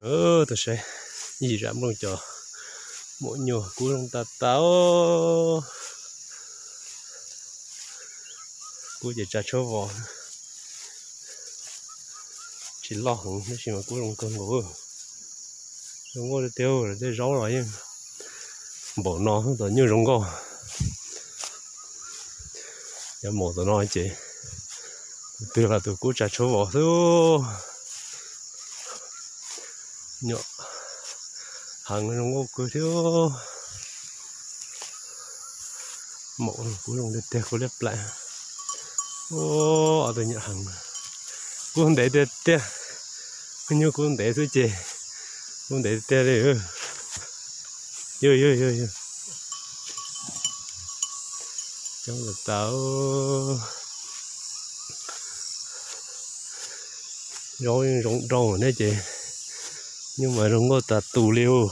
tôi sẽ gì ra luôn cho mỗi nhiều cú lông ta táo cú để trả cho vò chỉ lo hỏng nó chỉ mà cú lông cơn ngủ rong ngô tiêu rồi để rau rồi nhưng bỏ nó không tự như rong ngô giờ mổ tụi nó chị từ là tụi cú trả cho vò thôi nhọ hàng rong ngô cứ thiếu mổ cú lông để tiêu cú lép lại ô tôi nhận hàng cú không để tiêu như cú không để thôi chị không để tiêu đây ơi trong là tao rồi rong rong này chị nhưng mà rong có ta tù liêu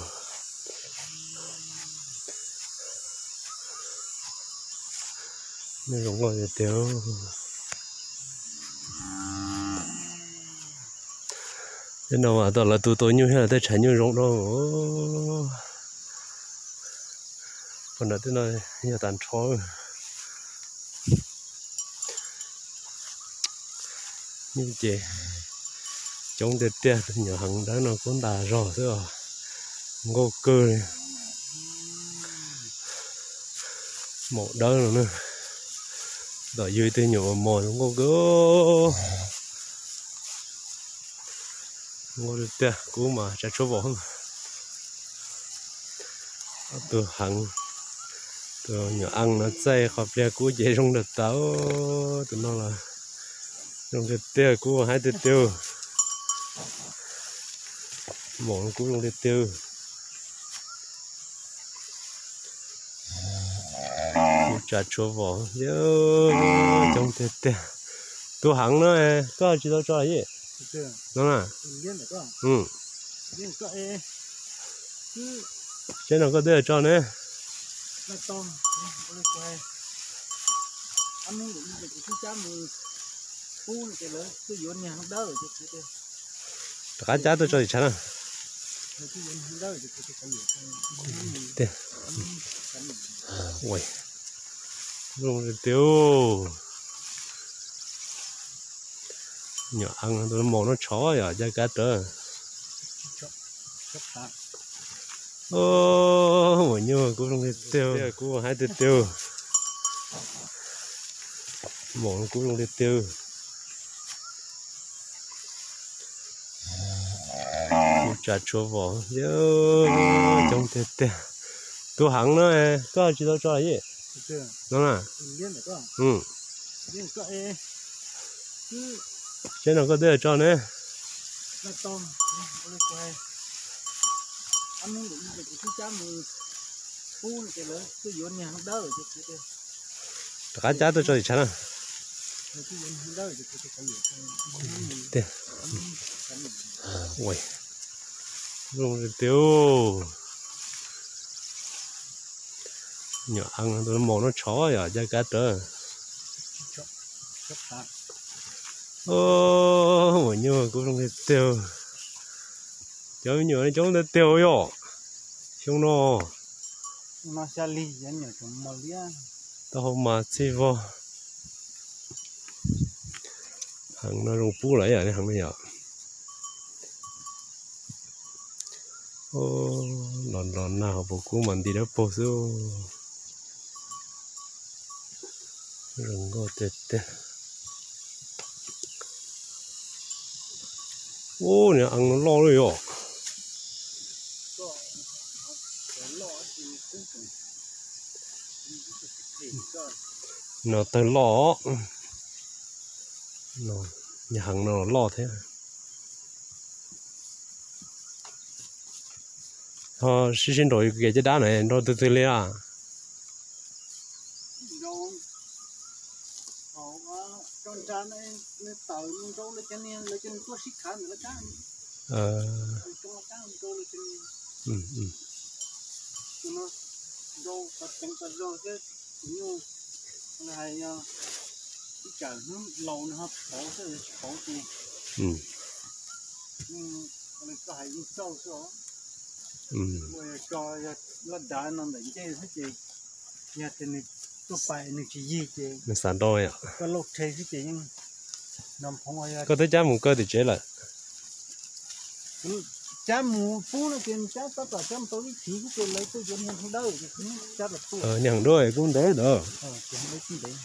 nên rong có thể tiêu thế nào mà đó là tụi tôi như thế là tôi chạy như rong đâu còn là thế này như tàn chó như chị trong đợt tia nhỏ hàng đó nó cũng đà rõ thôi à ngô cơ này một đó nữa đợi dưới tên nhỏ mồi ngô cơ ngô đợt tia cú mà chạy số vỏ không từ hàng từ nhỏ ăn nó say khắp ra cú dễ trong đợt táo tụi nó là trong đợt tia cú hai đợt tiêu món cú trong đợt tiêu trả cho vỏ nhớ trong đợt tia tôi hàng nó có chỉ tao cho là gì đúng à trên nó có để cho nè cá chả tôi cho gì chán à ui luôn tiêu nhỏ ăn tôi mò nó chó rồi ra cá trở ô mỗi nhiều cũng không tiêu cũng hai tiêu mỏ cũng không tiêu trả cho vỏ nhớ trong tiêu tôi hàng nó có chỉ tao cho là gì đúng à trên nó có để cho nè cá chả tôi cho gì chán à ui luôn tiêu nhỏ ăn tôi mò nó chó rồi ra cá trở ô mỗi nhiều cũng không tiêu cháu nhiều này chống tiêu yo chúng nó xa ly nhẫn nhở chúng màu lia tao không mà chi vô hàng nó rung phú lại rồi hàng bây giờ ô lòn nào bộ cũ mình đi đó bộ số rừng có tết ô nè ăn nó lo rồi yo nó tới lo nó nhà hàng nó lo thế xin đổi cái chế đá này nó từ từ lên à con cha này tàu nó trâu lên chân lên chân có xích khá nữa cá trâu cá trâu lên chân nó trâu tập chân tập trâu chứ như này chả nó lâu nó khó thì khó thì mình có hay dùng sâu số rồi cho nó đá nó đánh chơi thế chị nhà thì này tôi phải này chỉ gì chị nó sản đôi à có lúc chơi thế chị nhưng nằm không ai có tới cha một cơ thì chế lại cha mù phú nó kêu cha tất cả cha tôi chỉ cái lấy tôi cho nên không đâu cha là phú nhằng đôi cũng đấy đó chỉ lấy cái đấy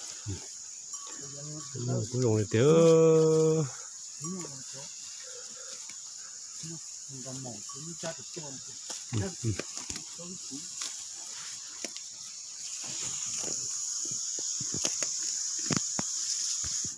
cuối cùng thì tiếc mình còn mỏng cũng cha được cho